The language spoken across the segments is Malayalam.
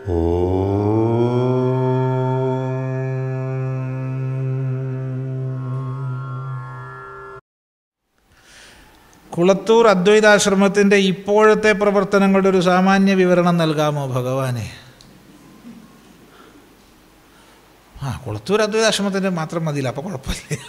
കുളത്തൂർ അദ്വൈതാശ്രമത്തിൻ്റെ ഇപ്പോഴത്തെ പ്രവർത്തനങ്ങളുടെ ഒരു സാമാന്യ വിവരണം നൽകാമോ ഭഗവാനെ? കുളത്തൂർ അദ്വൈതാശ്രമത്തിൻ്റെ മാത്രം മതിയില്ല, അപ്പോൾ കുഴപ്പമില്ല.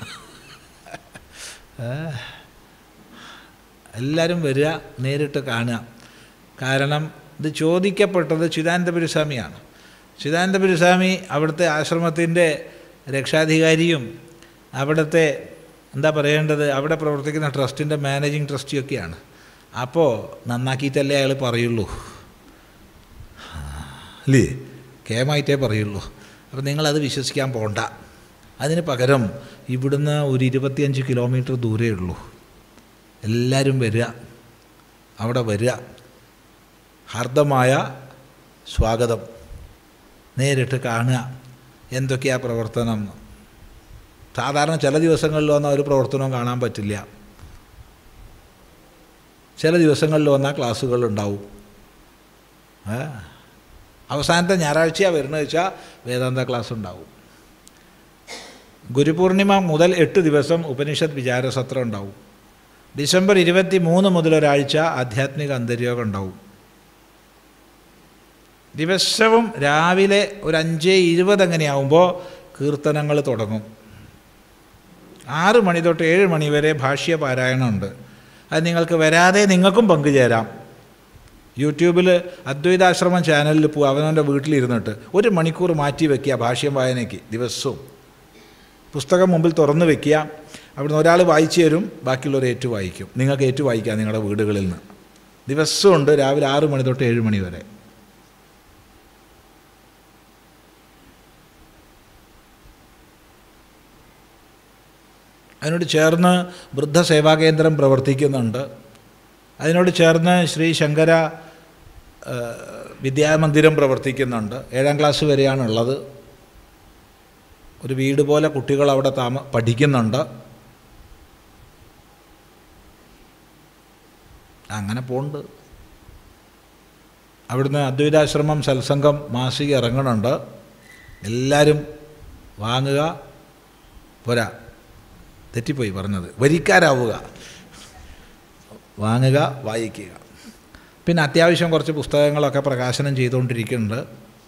എല്ലാവരും വരിക, നേരിട്ട് കാണുക. കാരണം ഇത് ചോദിക്കപ്പെട്ടത് ചിദാനന്ദപുരി സ്വാമിയാണ്. ചിദാനന്ദപുരി സ്വാമി അവിടുത്തെ ആശ്രമത്തിൻ്റെ രക്ഷാധികാരിയും അവിടുത്തെ എന്താ പറയേണ്ടത്, അവിടെ പ്രവർത്തിക്കുന്ന ട്രസ്റ്റിൻ്റെ മാനേജിങ് ട്രസ്റ്റിയൊക്കെയാണ്. അപ്പോൾ നന്നാക്കിയിട്ടല്ലേ അയാൾ പറയുള്ളൂ, അല്ലേ? കേമായിട്ടേ പറയുള്ളൂ. അപ്പോൾ നിങ്ങളത് വിശ്വസിക്കാൻ പോണ്ട. അതിന് പകരം ഇവിടുന്ന് ഒരു 25 കിലോമീറ്റർ ദൂരേ ഉള്ളൂ. എല്ലാവരും വരിക, അവിടെ വരിക. ഹാർദമായ സ്വാഗതം. നേരിട്ട് കാണുക എന്തൊക്കെയാണ് പ്രവർത്തനം. സാധാരണ ചില ദിവസങ്ങളിൽ വന്നാൽ ഒരു പ്രവർത്തനവും കാണാൻ പറ്റില്ല. ചില ദിവസങ്ങളിൽ വന്നാൽ ക്ലാസ്സുകളുണ്ടാവും. അവസാനത്തെ ഞായറാഴ്ചയാണ് വരുന്നത് വെച്ചാൽ വേദാന്ത ക്ലാസ് ഉണ്ടാവും. ഗുരുപൂർണിമ മുതൽ 8 ദിവസം ഉപനിഷത്ത് വിചാരസത്രം ഉണ്ടാവും. ഡിസംബർ 23 മുതൽ ഒരാഴ്ച ആധ്യാത്മിക അന്തര്യോഗം ഉണ്ടാവും. ദിവസവും രാവിലെ ഒരു 5:20 അങ്ങനെയാവുമ്പോൾ കീർത്തനങ്ങൾ തുടങ്ങും. 6 മണി തൊട്ട് 7 മണി വരെ ഭാഷ്യ പാരായണമുണ്ട്. അത് നിങ്ങൾക്ക് വരാതെ നിങ്ങൾക്കും പങ്കുചേരാം. യൂട്യൂബിൽ അദ്വൈതാശ്രമം ചാനലിൽ പോവുക, അവനവൻ്റെ വീട്ടിലിരുന്നിട്ട് 1 മണിക്കൂർ മാറ്റി വയ്ക്കുക ഭാഷ്യം വായനയ്ക്ക്. ദിവസവും പുസ്തകം മുമ്പിൽ തുറന്ന് വയ്ക്കുക. അവിടുന്ന് ഒരാൾ വായിച്ചു തരും, ബാക്കിയുള്ളവർ ഏറ്റു വായിക്കും. നിങ്ങൾക്ക് ഏറ്റു വായിക്കാം നിങ്ങളുടെ വീടുകളിൽ നിന്ന്. ദിവസമുണ്ട് രാവിലെ 6 മണി തൊട്ട് 7 മണി വരെ. അതിനോട് ചേർന്ന് വൃദ്ധസേവാകേന്ദ്രം പ്രവർത്തിക്കുന്നുണ്ട്. അതിനോട് ചേർന്ന് ശ്രീ ശങ്കര വിദ്യാമന്ദിരം പ്രവർത്തിക്കുന്നുണ്ട്. 7ാം ക്ലാസ് വരെയാണുള്ളത്. ഒരു വീട് പോലെ കുട്ടികൾ അവിടെ പഠിക്കുന്നുണ്ട്. അങ്ങനെ പോകുന്നുണ്ട്. അവിടുന്ന് അദ്വൈതാശ്രമം സത്സംഗം മാസിക ഇറങ്ങണുണ്ട്. എല്ലാവരും വാങ്ങുക. പോരാ, തെറ്റിപ്പോയി പറഞ്ഞത്, വരിക്കാരാവുക. വാങ്ങുക, വായിക്കുക. പിന്നെ അത്യാവശ്യം കുറച്ച് പുസ്തകങ്ങളൊക്കെ പ്രകാശനം ചെയ്തുകൊണ്ടിരിക്കുന്നുണ്ട്.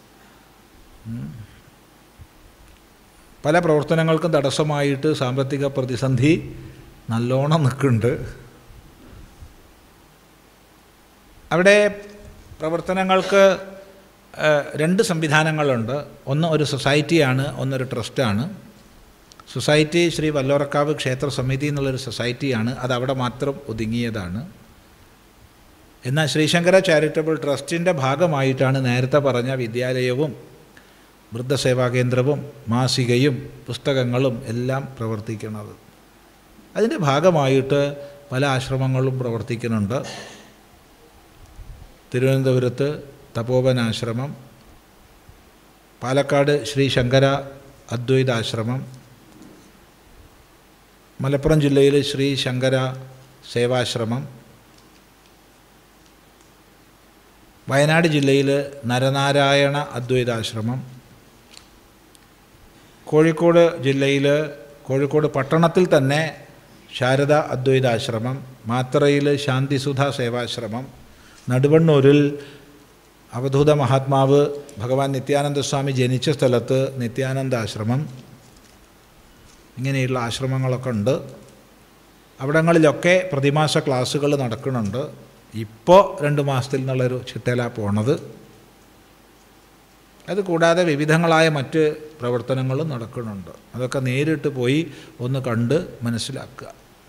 പല പ്രവർത്തനങ്ങൾക്കും തടസ്സമായിട്ട് സാമ്പത്തിക പ്രതിസന്ധി നല്ലോണം നിൽക്കുന്നുണ്ട്. അവിടെ പ്രവർത്തനങ്ങൾക്ക് 2 സംവിധാനങ്ങളുണ്ട്. ഒന്ന് ഒരു സൊസൈറ്റിയാണ്, ഒന്നൊരു ട്രസ്റ്റാണ്. സൊസൈറ്റി ശ്രീ വല്ലോറക്കാവ് ക്ഷേത്ര സമിതി എന്നുള്ളൊരു സൊസൈറ്റിയാണ്. അത് അവിടെ മാത്രം ഒതുങ്ങിയതാണ്. എന്നാൽ ശ്രീശങ്കര ചാരിറ്റബിൾ ട്രസ്റ്റിൻ്റെ ഭാഗമായിട്ടാണ് നേരത്തെ പറഞ്ഞ വിദ്യാലയവും വൃദ്ധസേവാകേന്ദ്രവും മാസികയും പുസ്തകങ്ങളും എല്ലാം പ്രവർത്തിക്കുന്നത്. അതിൻ്റെ ഭാഗമായിട്ട് പല ആശ്രമങ്ങളും പ്രവർത്തിക്കുന്നുണ്ട്. തിരുവനന്തപുരത്ത് തപോവനാശ്രമം, പാലക്കാട് ശ്രീ ശങ്കര അദ്വൈതാശ്രമം, മലപ്പുറം ജില്ലയിൽ ശ്രീ ശങ്കര സേവാശ്രമം, വയനാട് ജില്ലയിൽ നരനാരായണ അദ്വൈതാശ്രമം, കോഴിക്കോട് ജില്ലയിൽ കോഴിക്കോട് പട്ടണത്തിൽ തന്നെ ശാരദ അദ്വൈതാശ്രമം, മാത്തറയിൽ ശാന്തിസുധ സേവാശ്രമം, നടുവണ്ണൂരിൽ അവധൂത മഹാത്മാവ് ഭഗവാൻ നിത്യാനന്ദ സ്വാമി ജനിച്ച സ്ഥലത്ത് നിത്യാനന്ദാശ്രമം, ഇങ്ങനെയുള്ള ആശ്രമങ്ങളൊക്കെ ഉണ്ട്. അവിടങ്ങളിലൊക്കെ പ്രതിമാസ ക്ലാസ്സുകൾ നടക്കുന്നുണ്ട്. ഇപ്പോൾ 2 മാസത്തിൽ നിന്നുള്ളൊരു ചിട്ടയിലാണ് പോണത്. അതുകൂടാതെ വിവിധങ്ങളായ മറ്റ് പ്രവർത്തനങ്ങളും നടക്കുന്നുണ്ട്. അതൊക്കെ നേരിട്ട് പോയി ഒന്ന് കണ്ട് മനസ്സിലാക്കുക.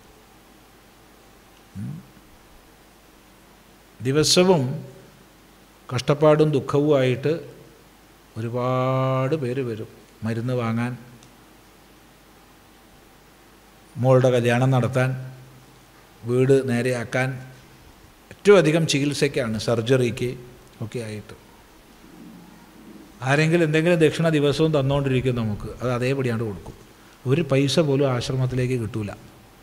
ദിവസവും കഷ്ടപ്പാടും ദുഃഖവുമായിട്ട് ഒരുപാട് പേര് വരും മരുന്ന് വാങ്ങാൻ, മോളുടെ കല്യാണം നടത്താൻ, വീട് നേരെയാക്കാൻ, ഏറ്റവും അധികം ചികിത്സയ്ക്കാണ്, സർജറിക്ക് ഒക്കെ ആയിട്ട്. ആരെങ്കിലും എന്തെങ്കിലും ദക്ഷിണ ദിവസവും തന്നുകൊണ്ടിരിക്കും നമുക്ക്, അത് അതേപടിയാണ്ട് കൊടുക്കും. ഒരു പൈസ പോലും ആശ്രമത്തിലേക്ക് കിട്ടൂല.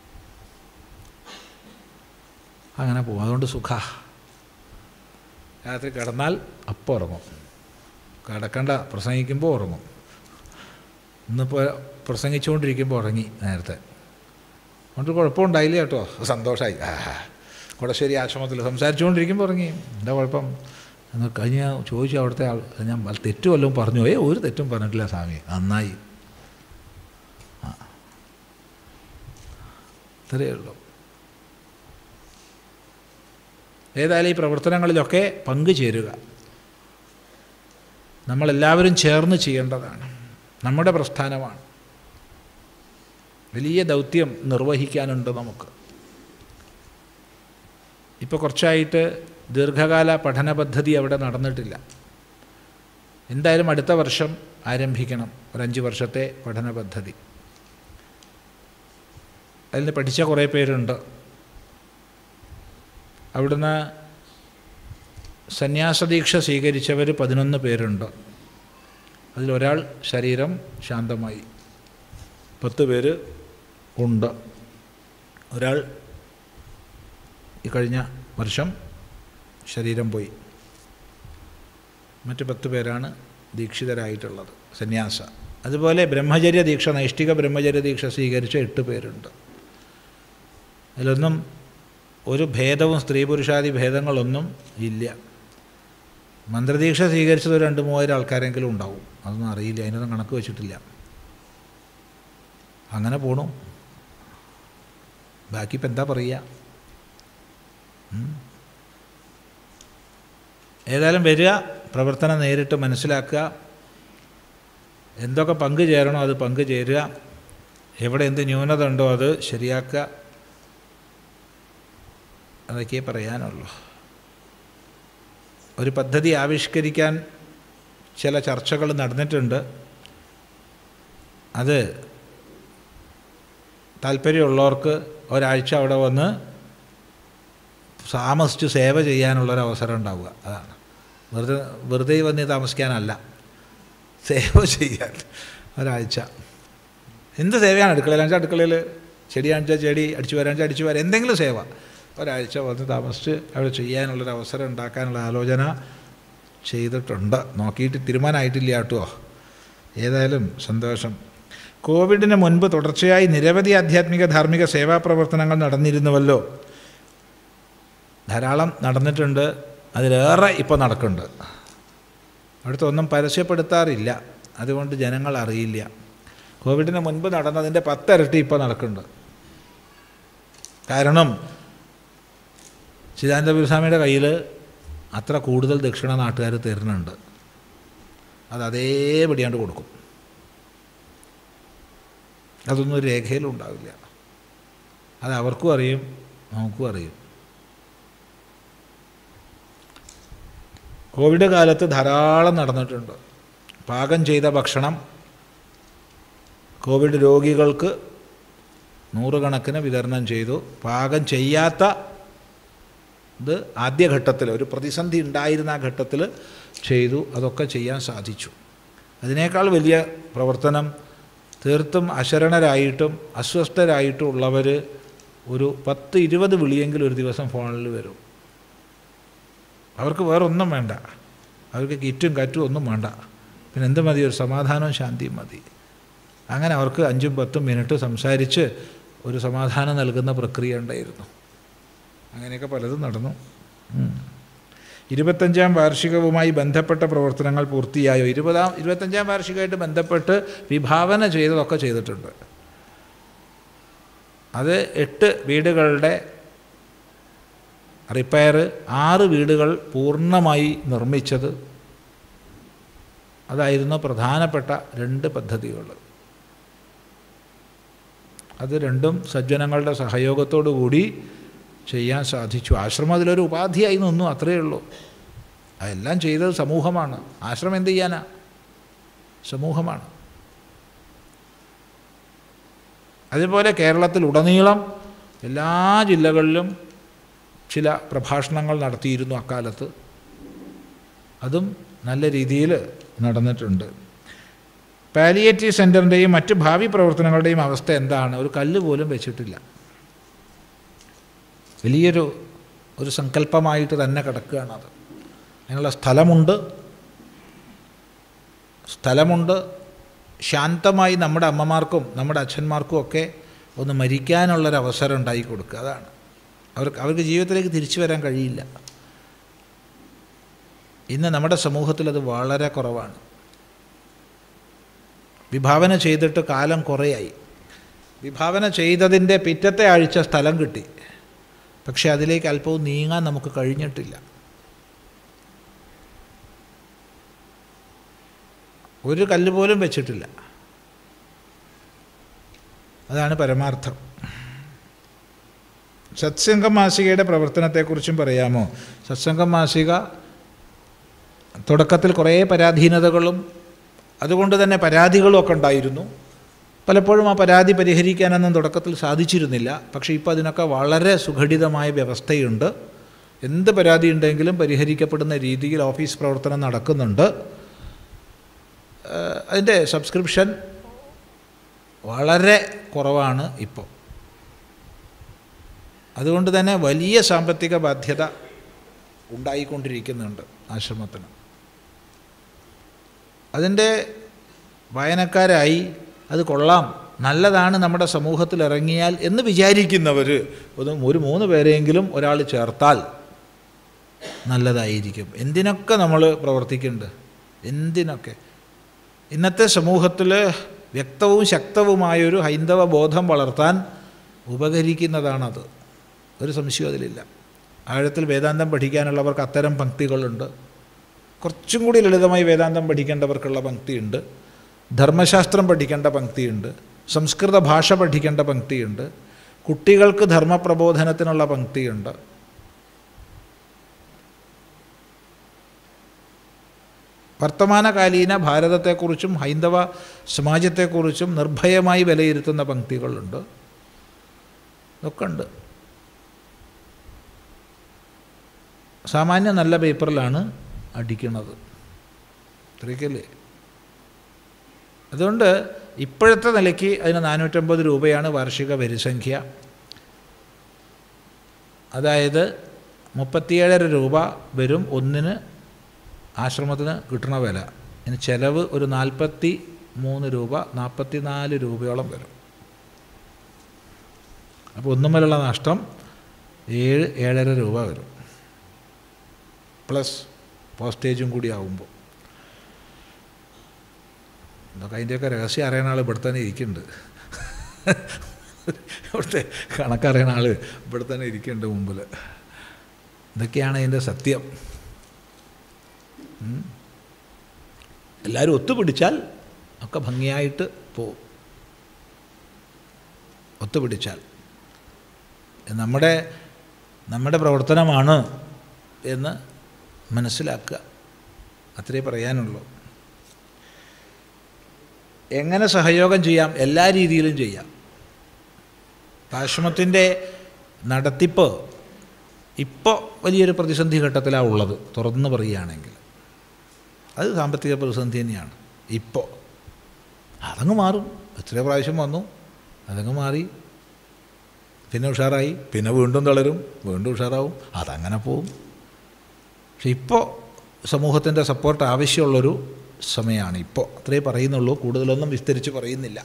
അങ്ങനെ പോകും. അതുകൊണ്ട് സുഖ. രാത്രി കിടന്നാൽ അപ്പം ഉറങ്ങും. കിടക്കണ്ട, പ്രസംഗിക്കുമ്പോൾ ഉറങ്ങും. ഇന്നിപ്പോൾ പ്രസംഗിച്ചുകൊണ്ടിരിക്കുമ്പോൾ ഉറങ്ങി നേരത്തെ. അതുകൊണ്ട് കുഴപ്പമുണ്ടായില്ല കേട്ടോ, സന്തോഷമായി. കൊടശ്ശേരി ആശ്രമത്തിൽ സംസാരിച്ചുകൊണ്ടിരിക്കുമ്പോൾ ഉറങ്ങി. എന്താ കുഴപ്പം എന്ന് കഴിഞ്ഞ് ചോദിച്ചു അവിടുത്തെ ആൾ. ഞാൻ തെറ്റു വല്ലതും പറഞ്ഞു. ഒരു തെറ്റും പറഞ്ഞിട്ടില്ല സ്വാമി, നന്നായി. ഇത്രയേ ഉള്ളൂ. ഏതായാലും ഈ പ്രവർത്തനങ്ങളിലൊക്കെ പങ്കുചേരുക. നമ്മളെല്ലാവരും ചേർന്ന് ചെയ്യേണ്ടതാണ്. നമ്മുടെ പ്രസ്ഥാനമാണ്. വലിയ ദൗത്യം നിർവഹിക്കാനുണ്ട് നമുക്ക്. ഇപ്പോൾ കുറച്ചായിട്ട് ദീർഘകാല പഠന പദ്ധതി അവിടെ നടന്നിട്ടില്ല. എന്തായാലും അടുത്ത വർഷം ആരംഭിക്കണം ഒരു 5 വർഷത്തെ പഠന പദ്ധതി. അതിൽ നിന്ന് പഠിച്ച കുറേ പേരുണ്ട്. അവിടുന്ന് സന്യാസദീക്ഷ സ്വീകരിച്ചവർ 11 പേരുണ്ട്. അതിലൊരാൾ ശരീരം ശാന്തമായി. 10 പേര് ഉണ്ട്. ഒരാൾ ഈ കഴിഞ്ഞ വർഷം ശരീരം പോയി. മറ്റ് 10 പേരാണ് ദീക്ഷിതരായിട്ടുള്ളത്, സന്യാസ. അതുപോലെ ബ്രഹ്മചര്യ ദീക്ഷ, നൈഷ്ഠിക ബ്രഹ്മചര്യ ദീക്ഷ സ്വീകരിച്ച 8 പേരുണ്ട്. അതിലൊന്നും ഒരു ഭേദവും, സ്ത്രീ പുരുഷാദി ഭേദങ്ങളൊന്നും ഇല്ല. മന്ത്രദീക്ഷ സ്വീകരിച്ചത് 2-3 ആൾക്കാരെങ്കിലും ഉണ്ടാവും. അതൊന്നും അറിയില്ല, അതിനൊന്നും കണക്ക് വെച്ചിട്ടില്ല. അങ്ങനെ പോണു. ബാക്കി ഇപ്പം എന്താ പറയുക? ഏതായാലും വരിക, പ്രവർത്തനം നേരിട്ട് മനസ്സിലാക്കുക, എന്തൊക്കെ പങ്കുചേരണോ അത് പങ്കുചേരുക, എവിടെ എന്ത് ന്യൂനത ഉണ്ടോ അത് ശരിയാക്കുക. അതൊക്കെ പറയാനുള്ളൂ. ഒരു പദ്ധതി ആവിഷ്കരിക്കാൻ ചില ചർച്ചകൾ നടന്നിട്ടുണ്ട്. അത് താല്പര്യമുള്ളവർക്ക് ഒരാഴ്ച അവിടെ വന്ന് താമസിച്ച് സേവ ചെയ്യാനുള്ളൊരവസരം ഉണ്ടാവുക. അതാണ്. വെറുതെ വന്ന് താമസിക്കാനല്ല, സേവ ചെയ്യാൻ ഒരാഴ്ച. എന്ത് സേവയാണ്? അടുക്കളയിലാണെന്ന് വെച്ചാൽ അടുക്കളയിൽ, ചെടിയാണെന്ന് വെച്ചാൽ ചെടി, അടിച്ചു വരാണെന്ന് വെച്ചാൽ അടിച്ചു വരാൻ, എന്തെങ്കിലും സേവ ഒരാഴ്ച വന്ന് താമസിച്ച് അവിടെ ചെയ്യാനുള്ളൊരവസരം ഉണ്ടാക്കാനുള്ള ആലോചന ചെയ്തിട്ടുണ്ട്. നോക്കിയിട്ട് തീരുമാനമായിട്ടില്ല കേട്ടോ. ഏതായാലും സന്തോഷം. കോവിഡിന് മുൻപ് തുടർച്ചയായി നിരവധി ആധ്യാത്മിക ധാർമ്മിക സേവാ പ്രവർത്തനങ്ങൾ നടന്നിരുന്നുവല്ലോ. ധാരാളം നടന്നിട്ടുണ്ട്. അതിലേറെ ഇപ്പോൾ നടക്കുന്നുണ്ട്. അവിടുത്തെ ഒന്നും പരസ്യപ്പെടുത്താറില്ല, അതുകൊണ്ട് ജനങ്ങൾ അറിയില്ല. കോവിഡിന് മുൻപ് നടന്നതിൻ്റെ 10 ഇരട്ടി ഇപ്പോൾ നടക്കുന്നുണ്ട്. കാരണം ചിദാനന്ദപുരസ്വാമിയുടെ കയ്യിൽ അത്ര കൂടുതൽ ദക്ഷിണ നാട്ടുകാർ തരുന്നുണ്ട്. അത് അതേപടിയാണ്ട് കൊടുക്കും. അതൊന്നും ഒരു രേഖയിലും ഉണ്ടാവില്ല. അത് അവർക്കും അറിയും, നമുക്കും അറിയും. കോവിഡ് കാലത്ത് ധാരാളം നടന്നിട്ടുണ്ട്. പാകം ചെയ്ത ഭക്ഷണം കോവിഡ് രോഗികൾക്ക് 100 കണക്കിന് വിതരണം ചെയ്തു. പാകം ചെയ്യാത്ത ഇത് ആദ്യഘട്ടത്തിൽ, ഒരു പ്രതിസന്ധി ഉണ്ടായിരുന്ന ആ ഘട്ടത്തിൽ ചെയ്തു. അതൊക്കെ ചെയ്യാൻ സാധിച്ചു. അതിനേക്കാൾ വലിയ പ്രവർത്തനം തീർത്തും അശരണരായിട്ടും അസ്വസ്ഥരായിട്ടും ഉള്ളവർ ഒരു 10-20 വിളിയെങ്കിലും ഒരു ദിവസം ഫോണിൽ വരും. അവർക്ക് വേറൊന്നും വേണ്ട, അവർക്ക് കിറ്റും കറ്റും ഒന്നും വേണ്ട. പിന്നെ എന്ത് മതി? ഒരു സമാധാനവും ശാന്തിയും മതി. അങ്ങനെ അവർക്ക് 5-10 മിനിറ്റ് സംസാരിച്ച് ഒരു സമാധാനം നൽകുന്ന പ്രക്രിയ ഉണ്ടായിരുന്നു. അങ്ങനെയൊക്കെ പലതും നടന്നു. 25ാം വാർഷികവുമായി ബന്ധപ്പെട്ട പ്രവർത്തനങ്ങൾ പൂർത്തിയായോ? 25ാം വാർഷികമായിട്ട് ബന്ധപ്പെട്ട് വിഭാവന ചെയ്തതൊക്കെ ചെയ്തിട്ടുണ്ട്. അത് 8 വീടുകളുടെ റിപ്പയർ, 6 വീടുകൾ പൂർണ്ണമായി നിർമ്മിച്ചത്. അതായിരുന്നു പ്രധാനപ്പെട്ട 2 പദ്ധതികൾ. അത് രണ്ടും സജ്ജനങ്ങളുടെ സഹയോഗത്തോടു കൂടി ചെയ്യാൻ സാധിച്ചു. ആശ്രമം അതിലൊരു ഉപാധിയായി നിന്നു, അത്രയേ ഉള്ളൂ. അതെല്ലാം ചെയ്തത് സമൂഹമാണ്. ആശ്രമം എന്ത് ചെയ്യാനാ? സമൂഹമാണ്. അതുപോലെ കേരളത്തിലുടനീളം എല്ലാ ജില്ലകളിലും ചില പ്രഭാഷണങ്ങൾ നടത്തിയിരുന്നു അക്കാലത്ത്. അതും നല്ല രീതിയിൽ നടന്നിട്ടുണ്ട്. പാലിയേറ്റീവ് സെൻ്ററിൻ്റെയും മറ്റ് ഭാവി പ്രവർത്തനങ്ങളുടെയും അവസ്ഥ എന്താണ്? ഒരു കല്ല് പോലും വെച്ചിട്ടില്ല. വലിയൊരു സങ്കല്പമായിട്ട് തന്നെ കിടക്കുകയാണത്. അതിനുള്ള സ്ഥലമുണ്ട്, സ്ഥലമുണ്ട്. ശാന്തമായി നമ്മുടെ അമ്മമാർക്കും നമ്മുടെ അച്ഛന്മാർക്കും ഒക്കെ ഒന്ന് മരിക്കാനുള്ളൊരവസരം ഉണ്ടായി കൊടുക്കുക. അതാണ് അവർക്ക് ജീവിതത്തിലേക്ക് തിരിച്ചു വരാൻ കഴിയില്ല. ഇന്ന് നമ്മുടെ സമൂഹത്തിൽ അത് വളരെ കുറവാണ്. വിഭാവന ചെയ്തിട്ട് കാലം കുറേയായി. വിഭാവന ചെയ്തതിൻ്റെ പിറ്റത്തെ ആഴ്ച സ്ഥലം കിട്ടി, പക്ഷെ അതിലേക്ക് അല്പവും നീങ്ങാൻ നമുക്ക് കഴിഞ്ഞിട്ടില്ല. ഒരു കല്ല് പോലും വെച്ചിട്ടില്ല. അതാണ് പരമാർത്ഥം. സത്സംഗം മാസികയുടെ പ്രവർത്തനത്തെക്കുറിച്ചും പറയാമോ? സത്സംഗം മാസിക തുടക്കത്തിൽ കുറേ പരാധീനതകളും അതുകൊണ്ട് തന്നെ പരാതികളും ഒക്കെ ഉണ്ടായിരുന്നു. പലപ്പോഴും ആ പരാതി പരിഹരിക്കാനൊന്നും തുടക്കത്തിൽ സാധിച്ചിരുന്നില്ല. പക്ഷേ ഇപ്പോൾ അതിനൊക്കെ വളരെ സുഘടിതമായ വ്യവസ്ഥയുണ്ട്. എന്ത് പരാതി ഉണ്ടെങ്കിലും പരിഹരിക്കപ്പെടുന്ന രീതിയിൽ ഓഫീസ് പ്രവർത്തനം നടക്കുന്നുണ്ട്. അതിൻ്റെ സബ്സ്ക്രിപ്ഷൻ വളരെ കുറവാണ് ഇപ്പോൾ. അതുകൊണ്ട് തന്നെ വലിയ സാമ്പത്തിക ബാധ്യത ഉണ്ടായിക്കൊണ്ടിരിക്കുന്നുണ്ട് ആശ്രമത്തിന്. അതിൻ്റെ വായനക്കാരായി അത് കൊള്ളാം, നല്ലതാണ് നമ്മുടെ സമൂഹത്തിൽ ഇറങ്ങിയാൽ എന്ന് വിചാരിക്കുന്നവർ ഒരു 3 പേരെങ്കിലും ഒരാൾ ചേർത്താൽ നല്ലതായിരിക്കും. എന്തിനൊക്കെ നമ്മൾ പ്രവർത്തിക്കുന്നുണ്ട്, എന്തിനൊക്കെ. ഇന്നത്തെ സമൂഹത്തിൽ വ്യക്തവും ശക്തവുമായൊരു ഹൈന്ദവ ബോധം വളർത്താൻ ഉപകരിക്കുന്നതാണത്. ഒരു സംശയവും അതിലില്ല. ആഴത്തിൽ വേദാന്തം പഠിക്കാനുള്ളവർക്ക് അത്തരം പംക്തികളുണ്ട്. കുറച്ചും കൂടി ലളിതമായി വേദാന്തം പഠിക്കേണ്ടവർക്കുള്ള പംക്തിയുണ്ട്. ധർമ്മശാസ്ത്രം പഠിക്കേണ്ട പംക്തിയുണ്ട്. സംസ്കൃത ഭാഷ പഠിക്കേണ്ട പംക്തിയുണ്ട്. കുട്ടികൾക്ക് ധർമ്മപ്രബോധനത്തിനുള്ള പംക്തിയുണ്ട്. വർത്തമാനകാലീന ഭാരതത്തെക്കുറിച്ചും ഹൈന്ദവ സമാജത്തെക്കുറിച്ചും നിർഭയമായി വിലയിരുത്തുന്ന പംക്തികളുണ്ട്. ഇതൊക്കെ ഉണ്ട്. സാമാന്യം നല്ല പേപ്പറിലാണ് അടിക്കുന്നത്. ഇത്രയൊക്കെയല്ലേ. അതുകൊണ്ട് ഇപ്പോഴത്തെ നിലയ്ക്ക് അതിന് 450 രൂപയാണ് വാർഷിക വരിസംഖ്യ. അതായത് 37 രൂപ വരും ഒന്നിന് ആശ്രമത്തിന് കിട്ടുന്ന വില. ഇനി ചിലവ് ഒരു 43 രൂപ 44 രൂപയോളം വരും. അപ്പോൾ ഒന്നുമലുള്ള നഷ്ടം 7-7.5 രൂപ വരും, പ്ലസ് പോസ്റ്റേജും കൂടി ആകുമ്പോൾ. എന്നൊക്കെ അതിൻ്റെയൊക്കെ രഹസ്യം അറിയുന്ന ആൾ ഇവിടെ തന്നെ ഇരിക്കുന്നുണ്ട്. ഇവിടുത്തെ കണക്കറിയുന്ന ആൾ ഇവിടെ തന്നെ ഇരിക്കുന്നുണ്ട് മുമ്പിൽ. ഇതൊക്കെയാണ് അതിൻ്റെ സത്യം. എല്ലാവരും ഒത്തുപിടിച്ചാൽ ഒക്കെ ഭംഗിയായിട്ട് പോവും. ഒത്തുപിടിച്ചാൽ നമ്മുടെ പ്രവർത്തനമാണ് എന്ന് മനസ്സിലാക്കുക. അത്രേ പറയാനുള്ളൂ. എങ്ങനെ സഹയോഗം ചെയ്യാം? എല്ലാ രീതിയിലും ചെയ്യാം. ആശ്രമത്തിൻ്റെ നടത്തിപ്പ് ഇപ്പോൾ വലിയൊരു പ്രതിസന്ധി ഘട്ടത്തിലാണ് ഉള്ളത്, തുറന്ന് പറയുകയാണെങ്കിൽ. അത് സാമ്പത്തിക പ്രതിസന്ധി തന്നെയാണ് ഇപ്പോൾ. അതങ്ങ് മാറും. എത്ര പ്രാവശ്യം വന്നു, അതങ്ങ് മാറി, പിന്നെ ഉഷാറായി, പിന്നെ വീണ്ടും തളരും, വീണ്ടും ഉഷാറാവും, അതങ്ങനെ പോവും. പക്ഷെ ഇപ്പോൾ സമൂഹത്തിൻ്റെ സപ്പോർട്ട് ആവശ്യമുള്ളൊരു സമയമാണ് ഇപ്പോൾ. അത്രേ പറയുന്നുള്ളൂ, കൂടുതലൊന്നും വിസ്തരിച്ച് പറയുന്നില്ല.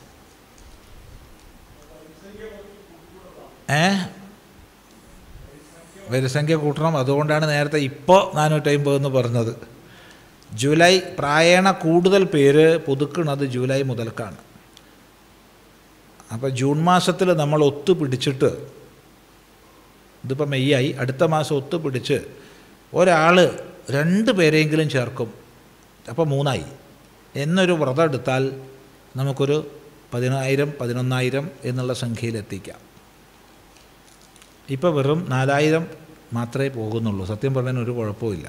വരിസംഖ്യ കൂട്ടണം. അതുകൊണ്ടാണ് നേരത്തെ ഇപ്പോൾ 450 എന്ന് പറഞ്ഞത്. ജൂലൈ പ്രായണ കൂടുതൽ പേര് പുതുക്കുന്നത് ജൂലൈ മുതൽക്കാണ്. അപ്പോൾ ജൂൺ മാസത്തിൽ നമ്മൾ ഒത്തുപിടിച്ചിട്ട്, ഇതിപ്പോൾ മെയ്യായി, അടുത്ത മാസം ഒത്തുപിടിച്ച് ഒരാൾ 2 പേരെങ്കിലും ചേർക്കും, അപ്പോൾ 3 എന്നൊരു വ്രതം എടുത്താൽ നമുക്കൊരു 10,000-11,000 എന്നുള്ള സംഖ്യയിലെത്തിക്കാം. ഇപ്പോൾ വെറും 4,000 മാത്രമേ പോകുന്നുള്ളൂ. സത്യം പറഞ്ഞാൽ ഒരു കുഴപ്പമില്ല.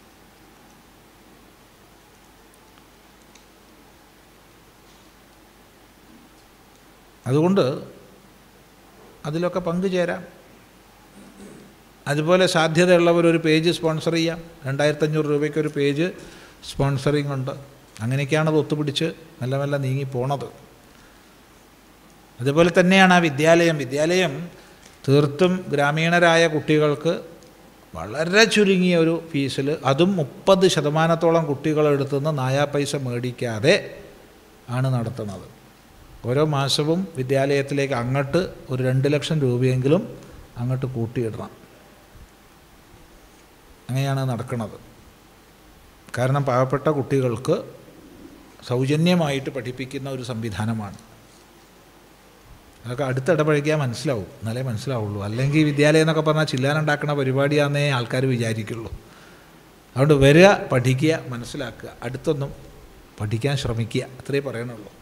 അതുകൊണ്ട് അതിലൊക്കെ പങ്കുചേരാം. അതുപോലെ സാധ്യതയുള്ളവർ ഒരു പേജ് സ്പോൺസർ ചെയ്യാം. 2,500 രൂപയ്ക്കൊരു പേജ് സ്പോൺസറിങ് ഉണ്ട്. അങ്ങനെയൊക്കെയാണത് ഒത്തുപിടിച്ച് മെല്ലെ മെല്ലെ നീങ്ങിപ്പോണത്. അതുപോലെ തന്നെയാണ് ആ വിദ്യാലയം തീർത്തും ഗ്രാമീണരായ കുട്ടികൾക്ക് വളരെ ചുരുങ്ങിയ ഒരു ഫീസിൽ, അതും 30% കുട്ടികളെടുത്തുനിന്ന് നായാ പൈസ മേടിക്കാതെ ആണ് നടത്തുന്നത്. ഓരോ മാസവും വിദ്യാലയത്തിലേക്ക് അങ്ങോട്ട് ഒരു 2 ലക്ഷം രൂപയെങ്കിലും അങ്ങോട്ട് കൂട്ടിയിടണം. അങ്ങനെയാണ് നടക്കുന്നത്. കാരണം പാവപ്പെട്ട കുട്ടികൾക്ക് സൗജന്യമായിട്ട് പഠിപ്പിക്കുന്ന ഒരു സംവിധാനമാണ്. അതൊക്കെ അടുത്തിടപഴകിയാൽ മനസ്സിലാവും, എന്നാലേ മനസ്സിലാവുള്ളൂ. അല്ലെങ്കിൽ വിദ്യാലയം എന്നൊക്കെ പറഞ്ഞാൽ ചില്ലാനുണ്ടാക്കുന്ന പരിപാടിയാണെന്നേ ആൾക്കാർ വിചാരിക്കുള്ളൂ. അതുകൊണ്ട് വരിക, പഠിക്കുക, മനസ്സിലാക്കുക, അടുത്തൊന്നും പഠിക്കാൻ ശ്രമിക്കുക, അത്രേ പറയണുള്ളൂ.